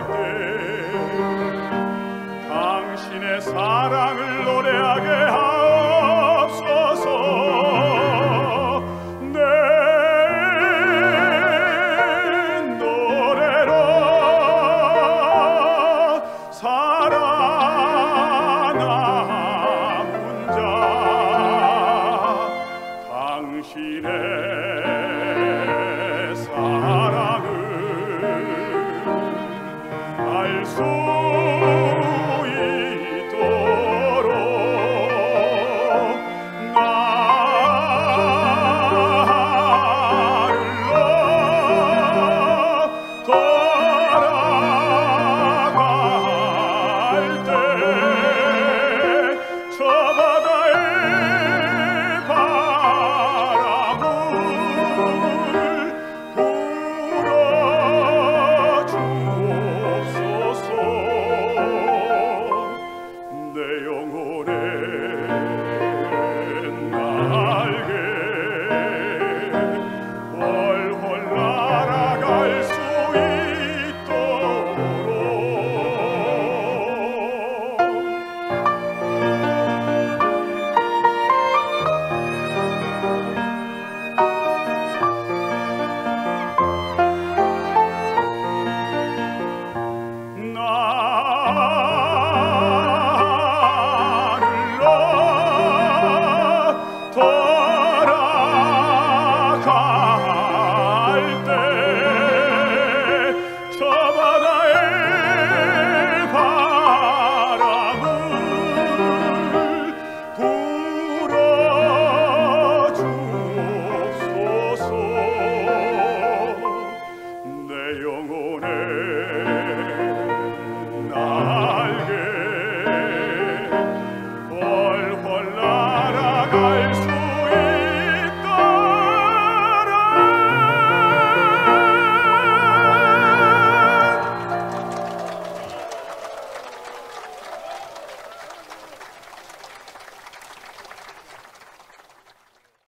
때 당신의 사랑을 노래하게 하옵소서. 내 노래로 살아남은 자 당신의 사랑을 알 수 있도록 나를 돌아갈 때 저 바다의 바람을 불어주옵소서. 내 영혼의 날개 훨훨 날아갈 수 있도록 돌아갈 때 저 바다의 바람을 불어주옵소서. 내 영혼의 날개 훨훨 날아갈 수